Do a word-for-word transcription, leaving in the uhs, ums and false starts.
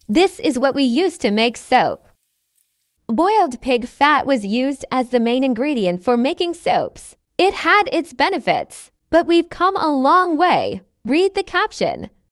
This is what we used to make soap. Boiled pig fat was used as the main ingredient for making soaps. It had its benefits, but we've come a long way. Read the caption.